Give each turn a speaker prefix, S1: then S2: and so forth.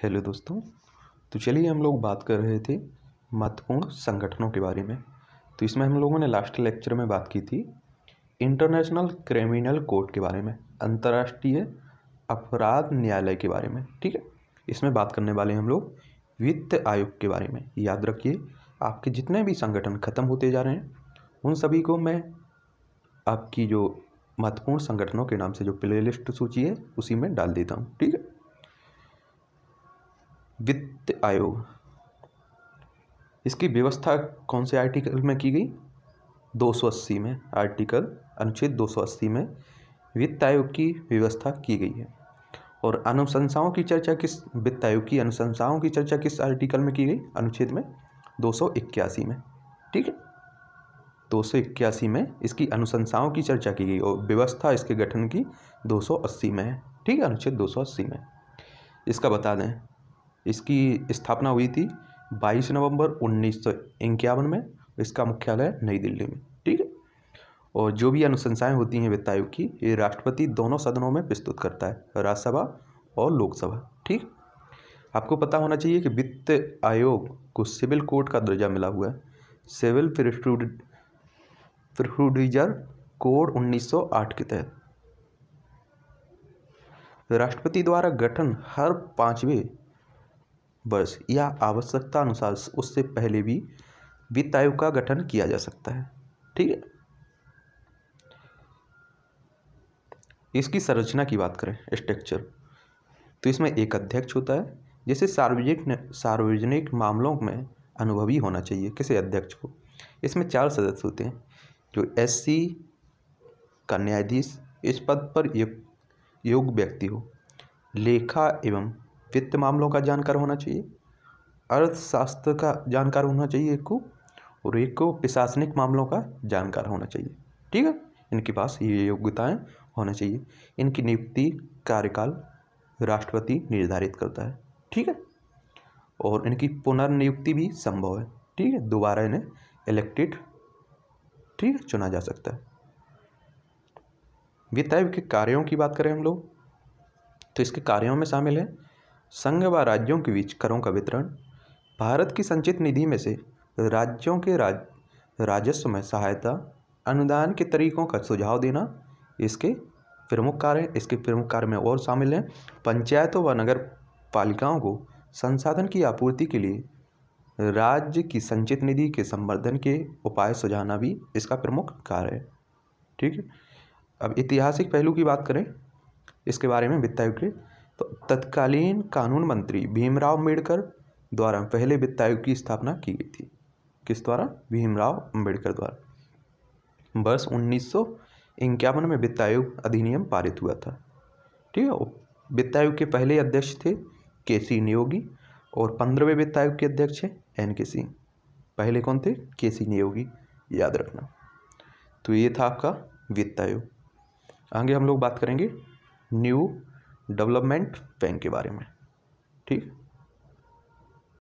S1: Hello दोस्तों। तो चलिए हम लोग बात कर रहे थे महत्वपूर्ण संगठनों के बारे में। तो इसमें हम लोगों ने लास्ट लेक्चर में बात की थी इंटरनेशनल क्रिमिनल कोर्ट के बारे में, अंतर्राष्ट्रीय अपराध न्यायालय के बारे में। ठीक है, इसमें बात करने वाले हम लोग वित्त आयोग के बारे में। याद रखिए, आपके जितने भी संगठन खत्म होते जा रहे हैं उन सभी को मैं आपकी जो महत्वपूर्ण संगठनों के नाम से जो प्लेलिस्ट सूची है उसी में डाल देता हूँ। ठीक है, वित्त आयोग, इसकी व्यवस्था कौन से आर्टिकल में की गई? 280 में, आर्टिकल अनुच्छेद 280 में वित्त आयोग की व्यवस्था की गई है। और अनुशंसाओं की चर्चा किस वित्त आयोग की अनुशंसाओं की चर्चा किस आर्टिकल में की गई? अनुच्छेद में 281 में। ठीक है, 281 में इसकी अनुशंसाओं की चर्चा की गई और व्यवस्था इसके गठन की 280 में है। ठीक है, अनुच्छेद 280 में। इसका बता दें, इसकी स्थापना हुई थी 22 नवंबर 1951 में। इसका मुख्यालय नई दिल्ली में। ठीक है, और जो भी अनुशंसाएं होती हैं वित्त आयोग की, ये राष्ट्रपति दोनों सदनों में प्रस्तुत करता है, राज्यसभा और लोकसभा। ठीक, आपको पता होना चाहिए कि वित्त आयोग को सिविल कोड का दर्जा मिला हुआ है, सिविल प्रोसीजर कोड 1908 के तहत। राष्ट्रपति द्वारा गठन हर 5वें वर्ष या आवश्यकता अनुसार उससे पहले भी वित्त आयोग का गठन किया जा सकता है। ठीक है, इसकी संरचना की बात करें, स्ट्रक्चर, तो इसमें एक अध्यक्ष होता है जिसे सार्वजनिक मामलों में अनुभवी होना चाहिए, किसी अध्यक्ष को। इसमें 4 सदस्य होते हैं, जो SC का न्यायाधीश, इस पद पर योग्य व्यक्ति हो, लेखा एवं वित्त मामलों का जानकार होना चाहिए, अर्थशास्त्र का जानकार होना चाहिए एक को, और एक को प्रशासनिक मामलों का जानकार होना चाहिए। ठीक है, इनके पास ये योग्यताएं होना चाहिए। इनकी नियुक्ति कार्यकाल राष्ट्रपति निर्धारित करता है। ठीक है, और इनकी पुनर्नियुक्ति भी संभव है। ठीक है, दोबारा इन्हें इलेक्टेड, ठीक है, चुना जा सकता है। वित्त आयोग के कार्यों की बात करें हम लोग, तो इसके कार्यों में शामिल है संघ व राज्यों के बीच करों का वितरण, भारत की संचित निधि में से राज्यों के राजस्व में सहायता, अनुदान के तरीकों का सुझाव देना इसके प्रमुख कार्य हैं। इसके प्रमुख कार्य में और शामिल हैं पंचायतों व नगर पालिकाओं को संसाधन की आपूर्ति के लिए राज्य की संचित निधि के संवर्धन के उपाय सुझाना भी इसका प्रमुख कार्य है। ठीक है, अब ऐतिहासिक पहलू की बात करें इसके बारे में वित्त आयोग के, तो तत्कालीन कानून मंत्री भीमराव अम्बेडकर द्वारा पहले वित्त आयोग की स्थापना की गई थी। किस द्वारा? भीमराव अम्बेडकर द्वारा। वर्ष 1951 में वित्त आयोग अधिनियम पारित हुआ था। ठीक है, वित्त आयोग के पहले अध्यक्ष थे KC नियोगी और 15वें वित्त आयोग के अध्यक्ष हैं NK सिंह। पहले कौन थे? KC नियोगी, याद रखना। तो ये था आपका वित्त आयोग। आगे हम लोग बात करेंगे न्यू डेवलपमेंट बैंक के बारे में। ठीक।